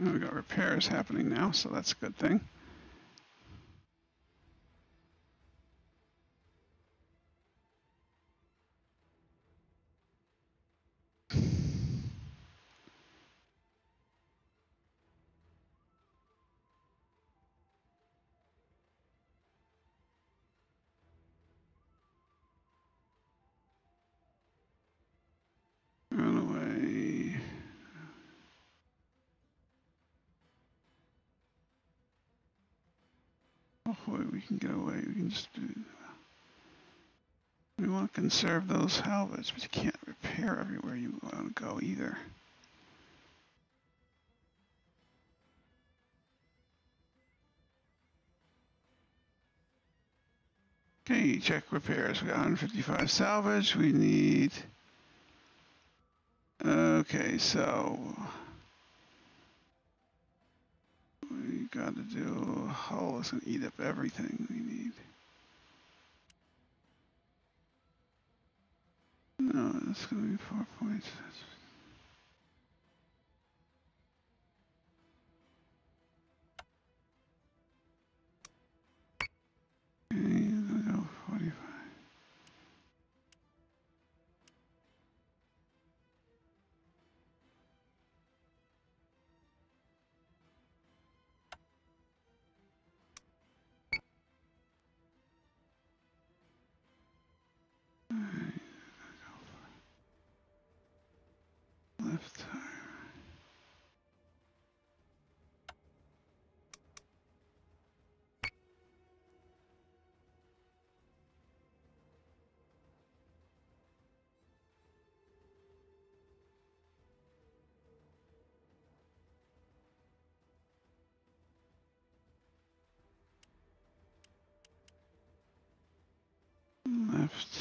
We got repairs happening now, so that's a good thing. Run away. Hopefully we can get away. We can just do. We want to conserve those salvage, but you can't repair everywhere you want to go either. Okay, check repairs. We got 155 salvage. We need. Okay, so we got to do. Hull is going to eat up everything we need. No, that's going to be 4 points. Okay, I'm going to go 45. Left tire. Left.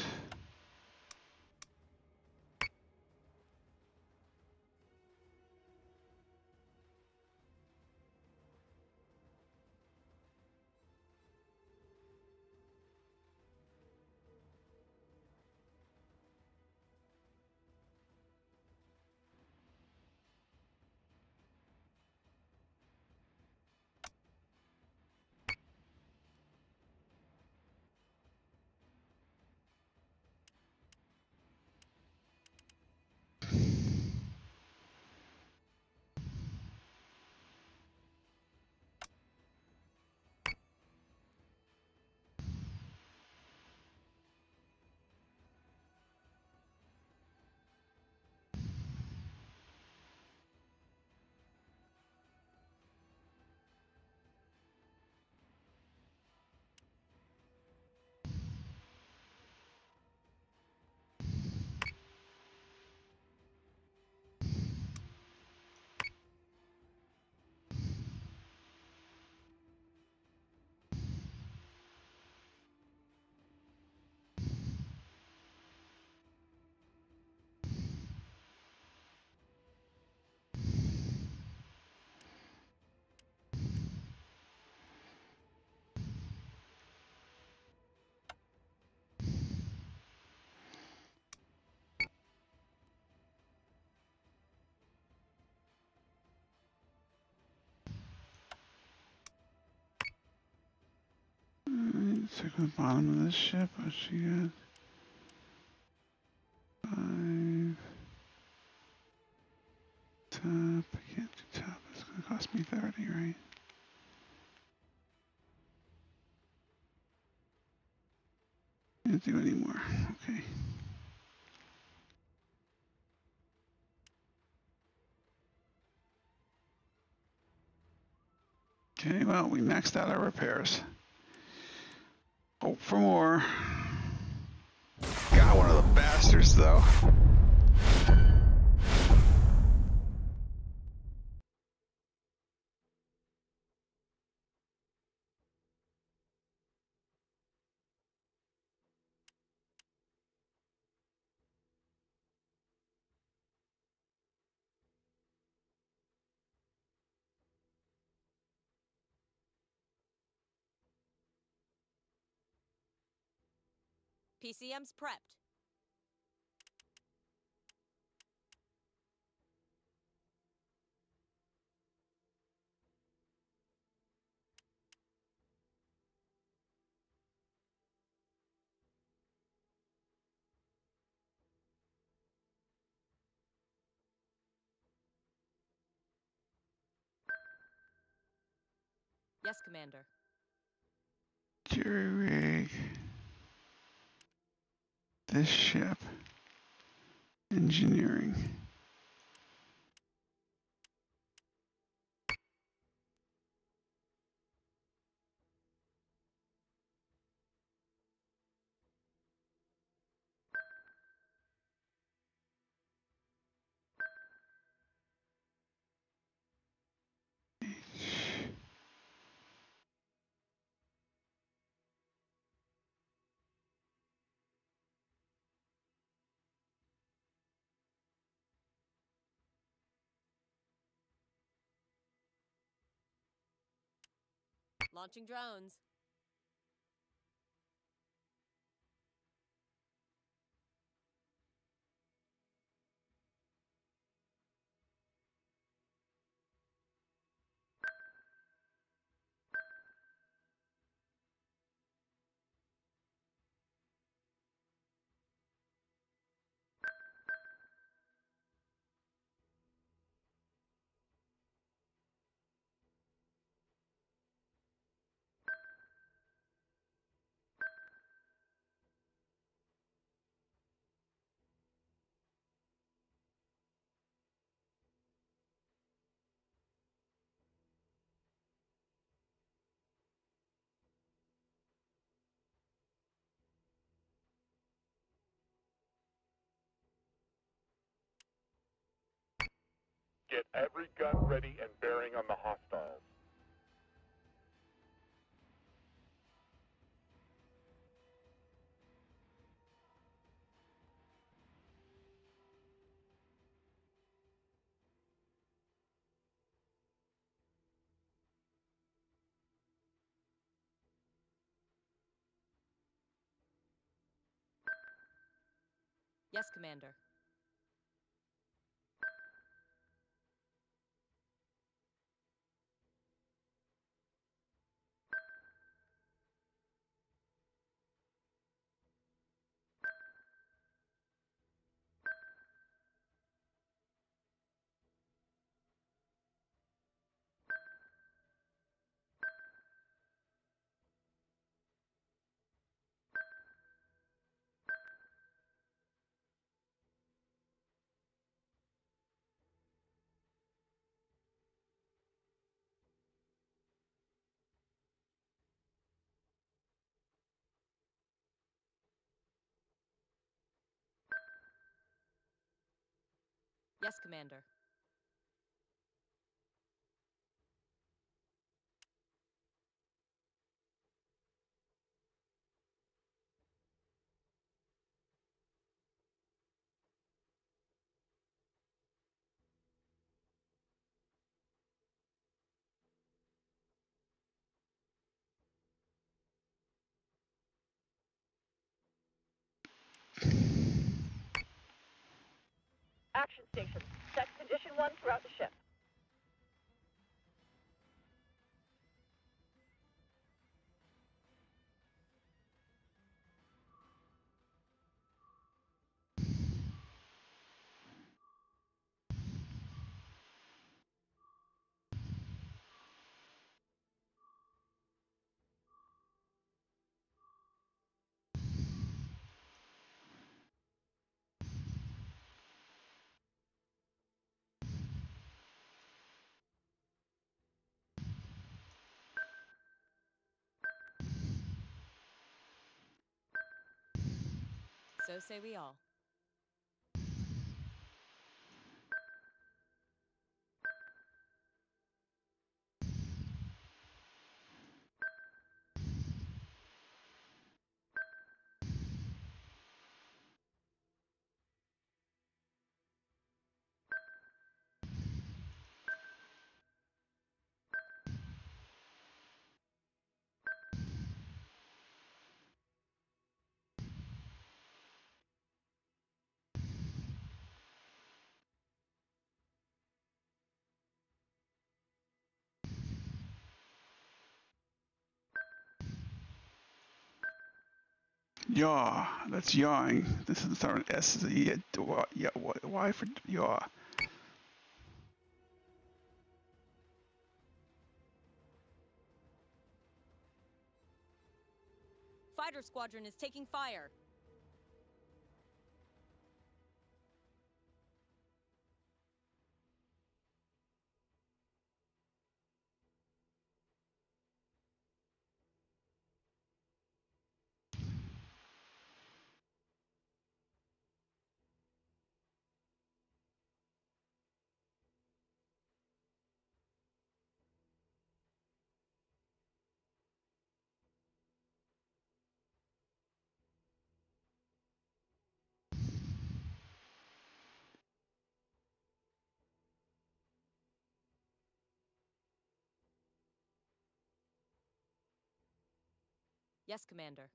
Check the bottom of this ship. What she got? 5. Top. I can't do top. It's going to cost me 30, right? Can't do any more. Okay. Okay, well, we maxed out our repairs. Hope for more. Got one of the bastards, though. PCM's prepped. Yes, Commander. Jerry rig. This ship. Engineering. Launching drones. Get every gun ready and bearing on the hostiles. Yes, Commander. Yes, Commander. Action stations. Set condition 1 throughout the ship. So say we all. Yaw. That's yawing. This is our S. Yeah, Y for yaw. fighter squadron is taking fire. Yes, Commander.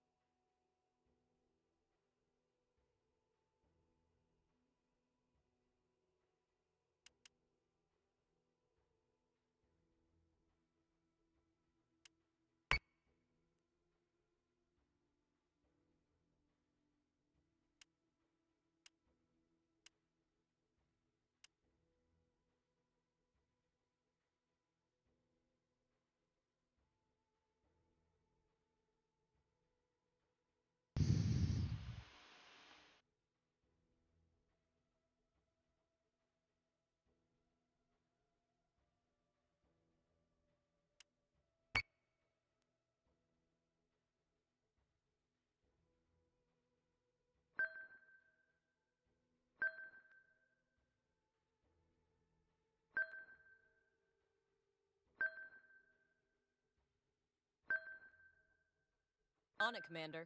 On it, Commander.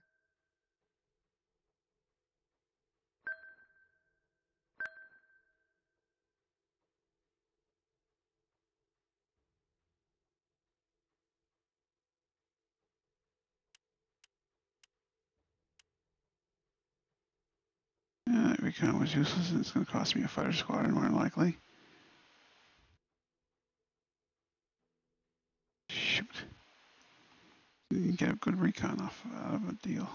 That recon was useless and it's going to cost me a fighter squadron more than likely. Shoot. You get a good recon out of a deal.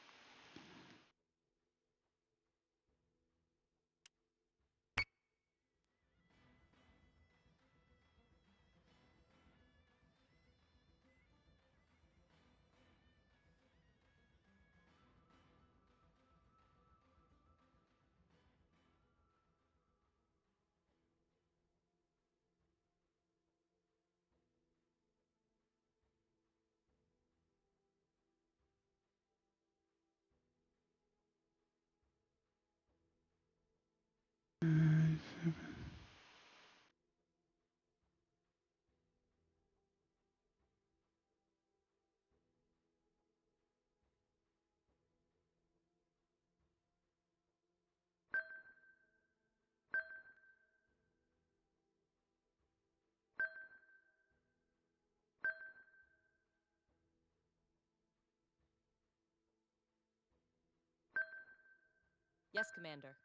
Yes, Commander.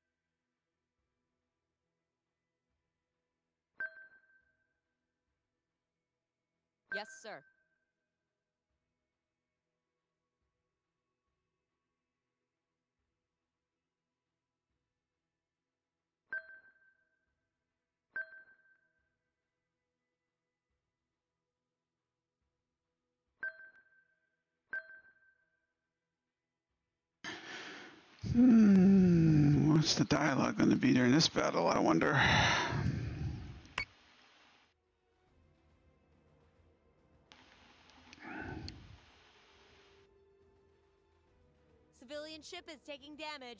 Yes, sir. What's the dialogue going to be during this battle, I wonder? Civilian ship is taking damage.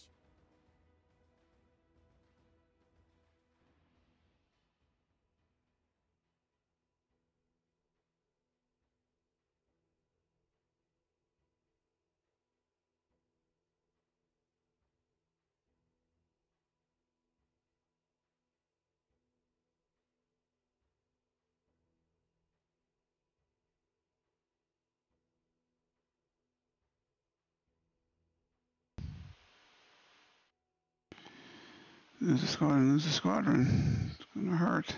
Lose a squadron, lose a squadron. It's going to hurt.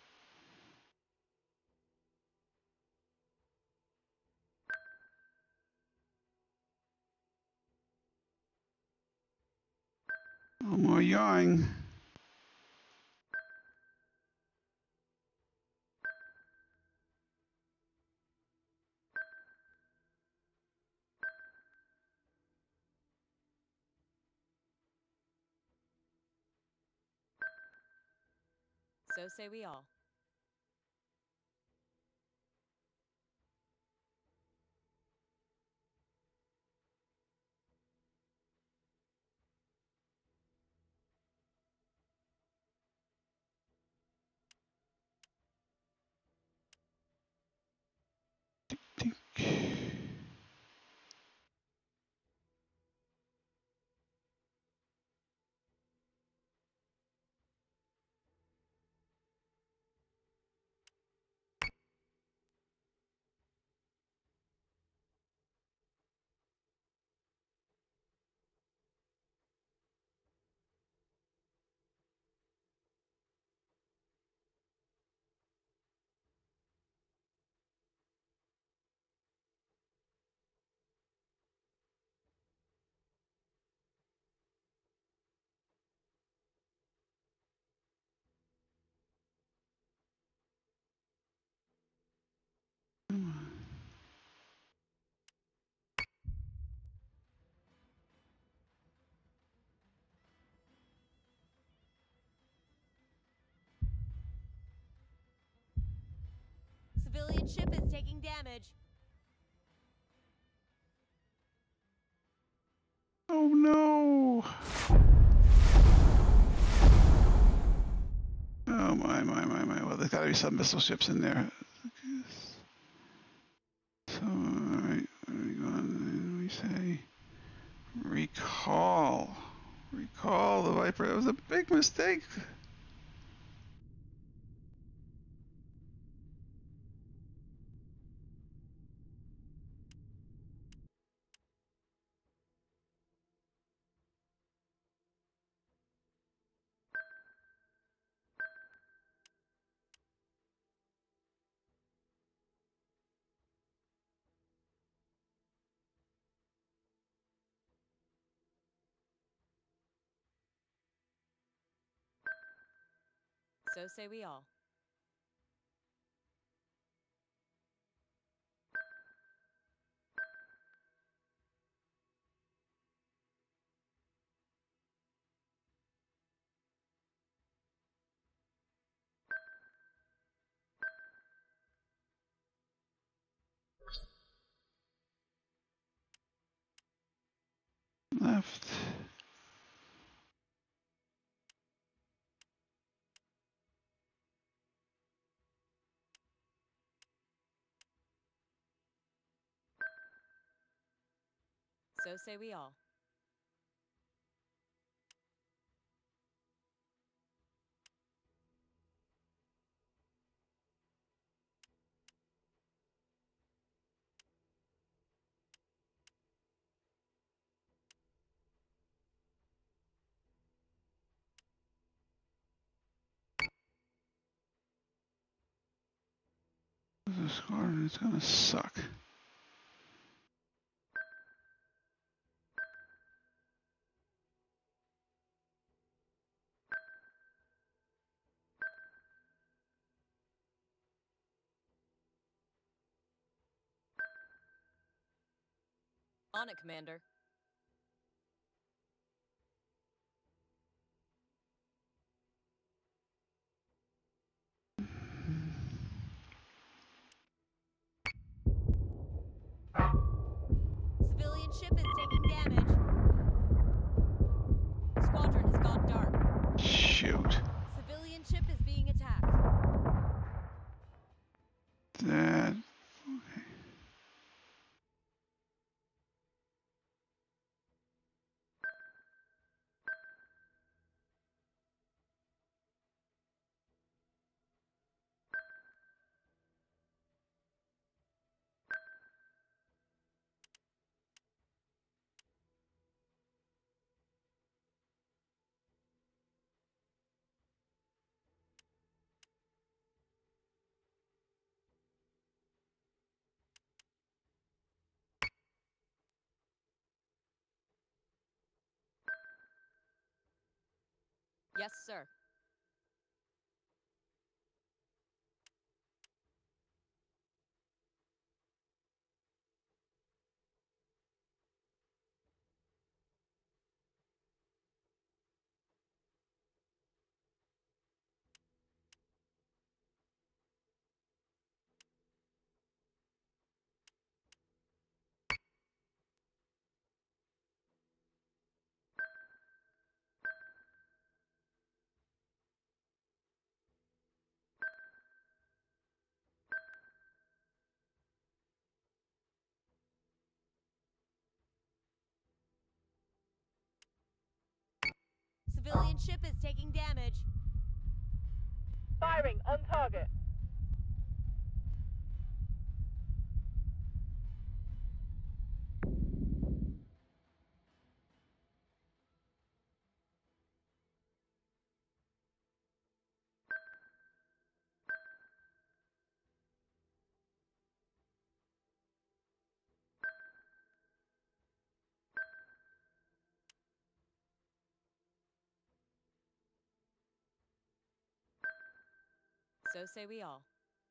No more yawing. So say we all. Civilian ship is taking damage. Oh no! Oh my. Well, there's gotta be some missile ships in there. So, alright, what are we going? We say recall. Recall the Viper. That was a big mistake. So say we all. Left. So say we all. The squadron is gonna suck. On it, Commander. Civilian ship is taking damage. Squadron has gone dark. Shoot. Civilian ship is being attacked. That. Yes, sir. ship is taking damage. Firing on target. So say we all.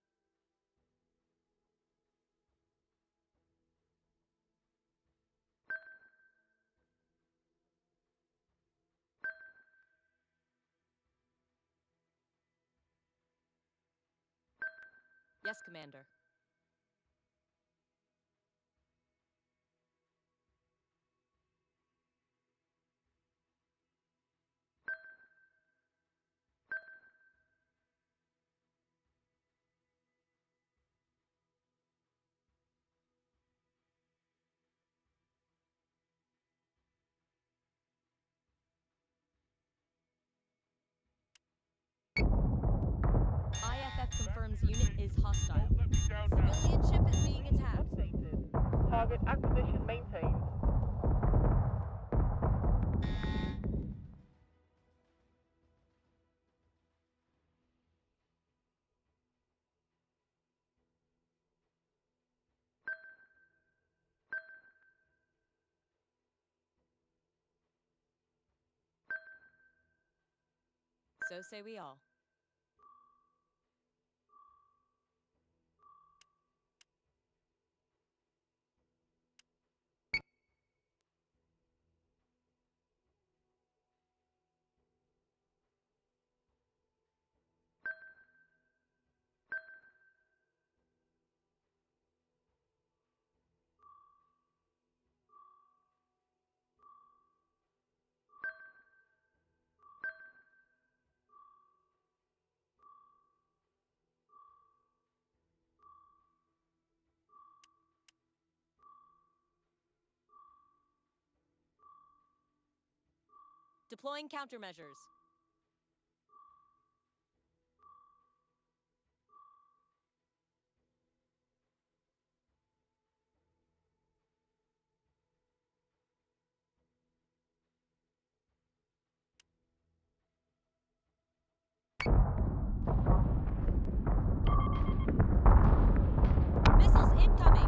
Yes, Commander. IFF confirms unit is hostile. Let me down now. Civilian ship is being attacked. Updated. Target acquisition maintained. So say we all. Deploying countermeasures. Missiles incoming!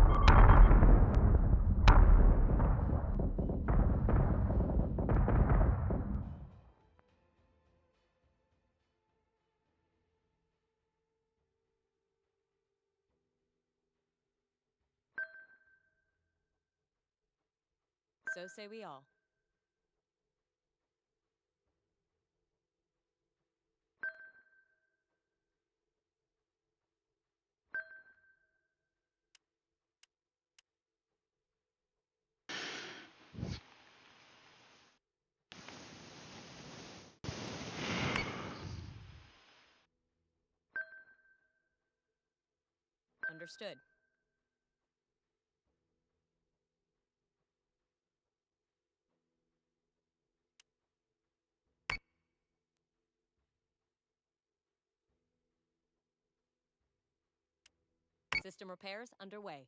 So say we all. Understood. System repairs underway.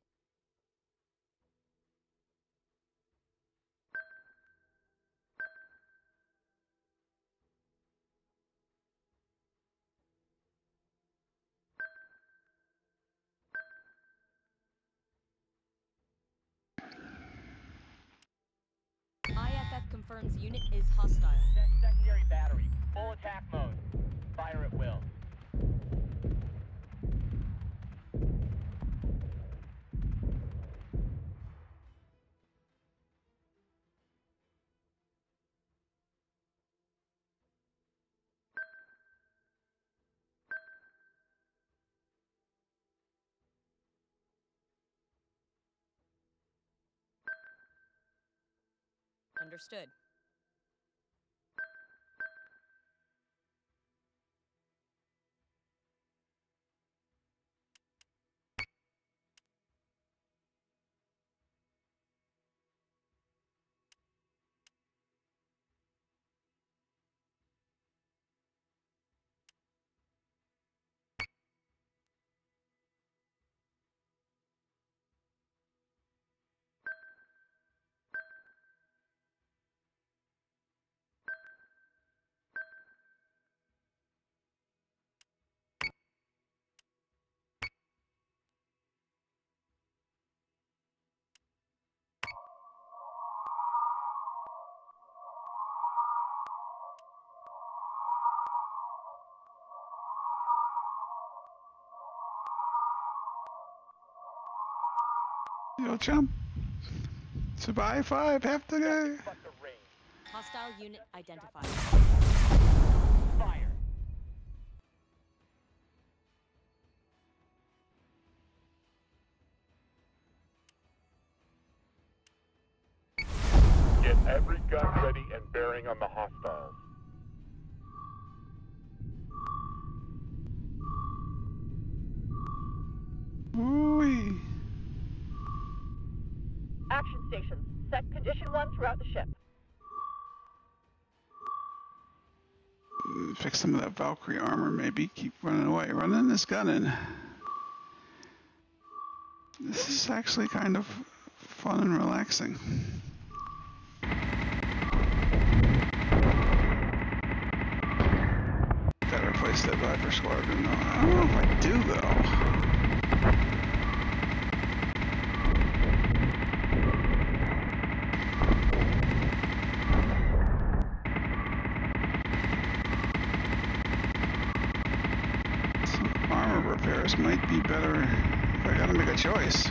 IFF confirms unit is hostile. Secondary battery. Full attack mode. Fire at will. Understood. Yo, jump. Survive 5, half the day. Fuck the range. Hostile unit identified. Fire. Get every gun ready and bearing on the hostiles. Ooh-wee. Action stations. Set condition 1 throughout the ship. Fix some of that Valkyrie armor, maybe. Keep running away. Running this gun in. This is actually kind of fun and relaxing. Gotta replace that Viper Squadron, though. I don't know if I do, though. Some armor repairs might be better if I gotta make a choice.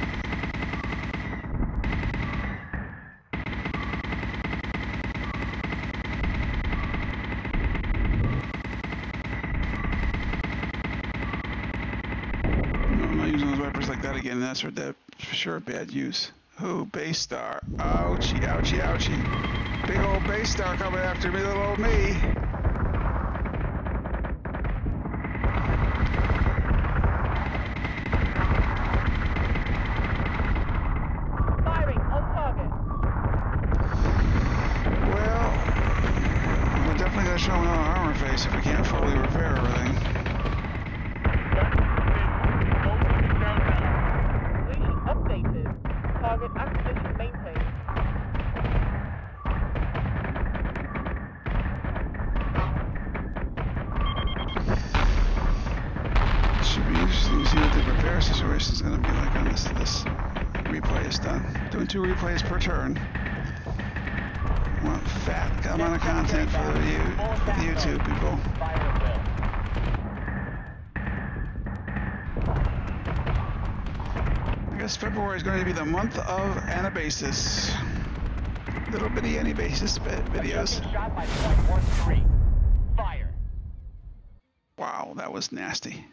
Like that again, that's for sure bad use. Oh, base star. Ouchie, ouchie, ouchie. Big old base star coming after me, little old me. Firing on target. Well, we're definitely gonna show another armor face if we can't fully repair everything. Completion updated. Target acquisition maintained. Should be interesting to see what the repair situation is gonna be like on this replay is done. Doing 2 replays per turn. Want fat amount of content for the YouTube people. Fire at will. I guess February is going to be the month of Anabasis. Little bitty Anabasis videos. Objective shot by .13. Fire. Wow, that was nasty.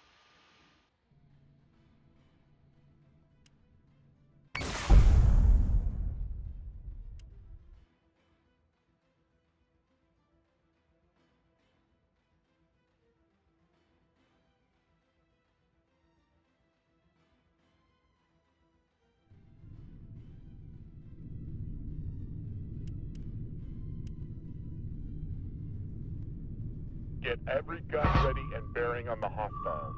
Get every gun ready and bearing on the hostiles.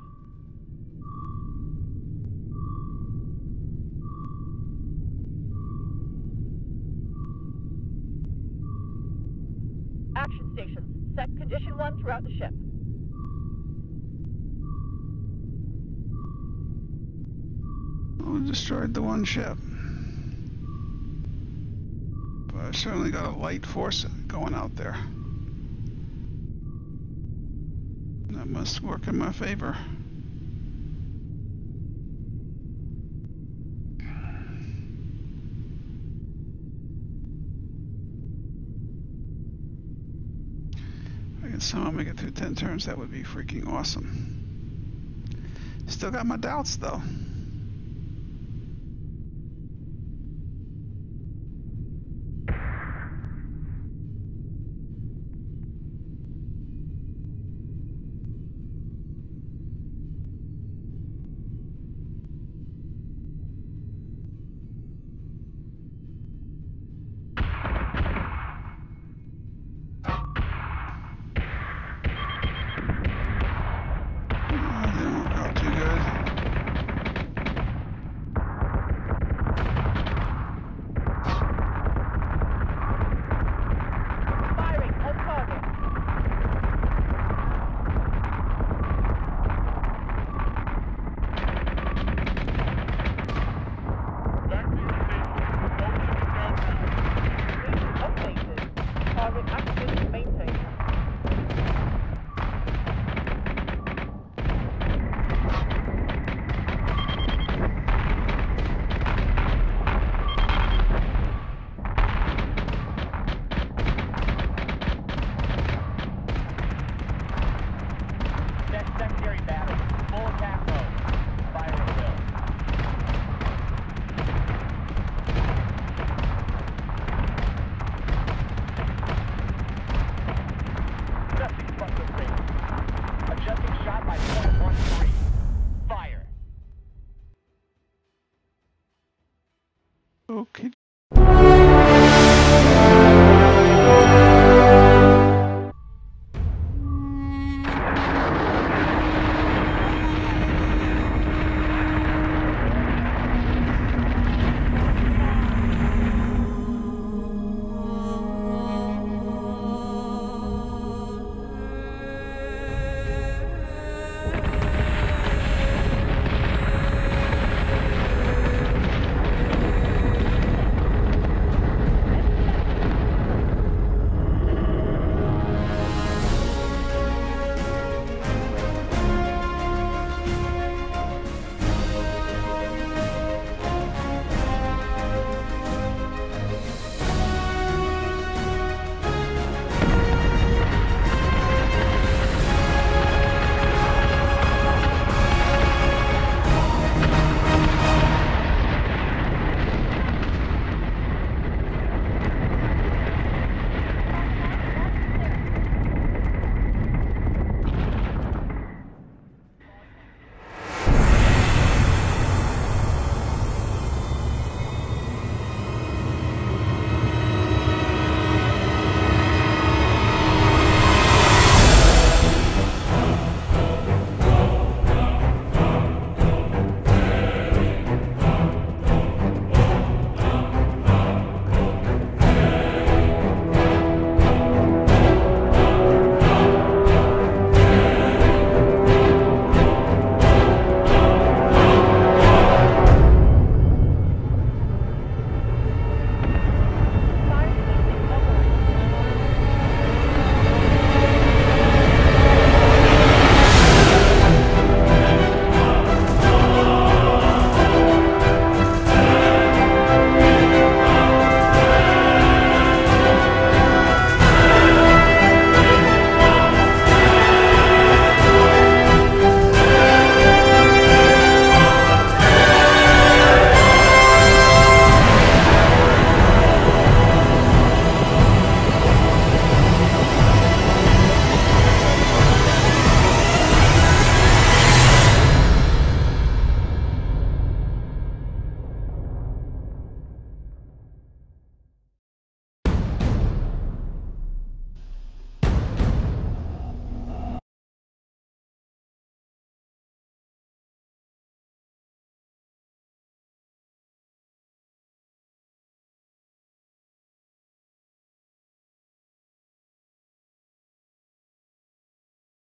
Action stations. Set condition 1 throughout the ship. We destroyed the one ship. But I certainly got a light force going out there. That must work in my favor. If I can somehow make it through 10 turns, that would be freaking awesome. Still got my doubts, though. Didn't work out too good. Okay.